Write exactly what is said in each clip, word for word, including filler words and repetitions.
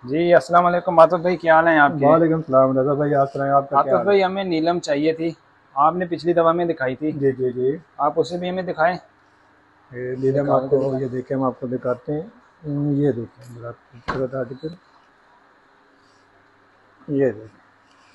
जी अस्सलाम वालेकुम आतिफ भाई, क्या हाल है आपके? वालेकुम सलाम रजा भाई, आप सुनाएं, आपका क्या आतिफ हाल है? भाई, हमें नीलम चाहिए थी। आपने पिछली दवा में दिखाई थी। जी जी जी। आप उसे भी हमें दिखाएं। ये लीजिए, हम दिखा दो आपको जल्दी। ये देखें, हम आपको दिखाते हैं। हम्म, ये देखें मेरा खूबसूरत आर्टिकल। ये देखें,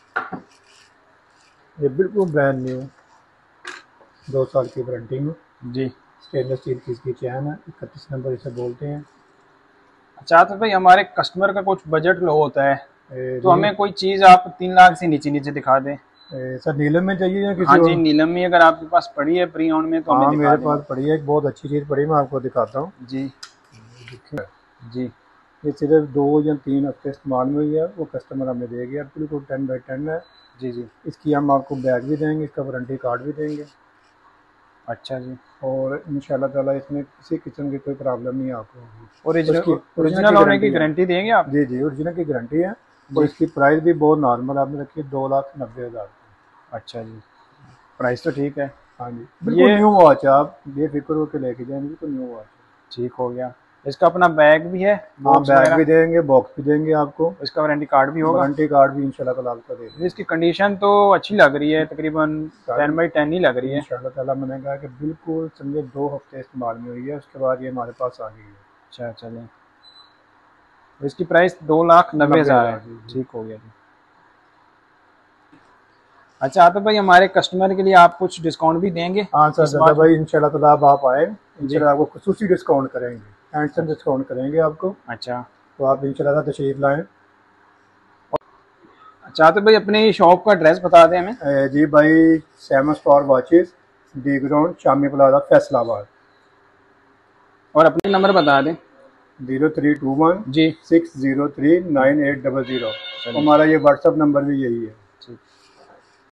ये बिल्कुल ब्रांड न्यू, दो साल की वारंटी में। जी। स्टेनलेस स्टील की इसकी चैन है, इकतीस नंबर इसे बोलते हैं। अच्छा आतिफ भाई, हमारे कस्टमर का कुछ बजट लो होता है, ए, तो जी। हमें कोई चीज़ आप तीन लाख से नीचे नीचे दिखा दें। ए, सर नीलम में चाहिए या किसी हाँ जी, और? नीलम में अगर आपके पास पड़ी है प्री ओन में तो हमें हाँ, दिखा मेरे दें। पास पड़ी है, एक बहुत अच्छी चीज़ पड़ी है, मैं आपको दिखाता हूँ। जी। देखिए, जी। ये सिर्फ दो या तीन हफ्ते इस्तेमाल में हुई है, वो कस्टमर हमें दे गया, बिल्कुल टेन बाई टेन है। जी। जी। इसकी हम आपको बैग भी देंगे, इसका वारंटी कार्ड भी देंगे। अच्छा जी। और इंशाल्लाह ताला इसमें किसी किस्म की कोई प्रॉब्लम नहीं आपको होगी। और इसकी ओरिजिनल ओरिजिनल की ओरिजिनल होने की गारंटी है। गारंटी देंगे आप? जी जी, ओरिजिनल की गारंटी है। और जी। इसकी प्राइस भी बहुत नॉर्मल आपने रखी है, दो लाख नब्बे हज़ार की। अच्छा जी, प्राइस तो ठीक है। हाँ जी, बिल्कुल ये न्यू वॉच है, आप बेफिक्र होकर लेके जाएंगे, बिल्कुल न्यू वॉच है। ठीक हो गया। इसका अपना बैग भी है, हाँ, बॉक्स बैग भी वगैरह? देंगे, बॉक्स भी देंगे आपको। इसका वारंटी कार्ड भी होगा? वारंटी कार्ड भी इंशाल्लाह ताला आपको दे जी, इसकी देंगे। कंडीशन तो अच्छी लग रही है, तकरीबन सारी टेन बाई टेन ही लग रही है। इंशाल्लाह ताला, मैंने कहा कि बिल्कुल समझे दो हफ्ते इस्तेमाल में हुई है, उसके बाद ये हमारे पास आ गई है। अच्छा चलें। इसकी प्राइस दो लाख नब्बे नब्बे हज़ार है। हज़ार जी जी। ठीक हो गया जी। अच्छा आतिफ भाई, हमारे कस्टमर के लिए आप कुछ डिस्काउंट भी देंगे हाँ सर, इस दादा बार? भाई इंशाल्लाह ताला अब आप आए, जी। इंशाल्लाह आपको खसूसी डिस्काउंट करेंगे, हैंडसम अच्छा। डिस्काउंट करेंगे आपको। अच्छा। तो आप इंशाल्लाह तशरीफ लाएं। अच्छा आतिफ भाई, अपनी शॉप का एड्रेस बता दें हमें। ए, जी भाई, Sam star watches, D ground, Shami plaza, Faisalabad. और अपने नंबर बता दें। जीरो थ्री टू वन जी। Six zero three nine eight double zero. चलिए। हमारा ये व्हाट्सअप नंबर भी यही है। ठीक।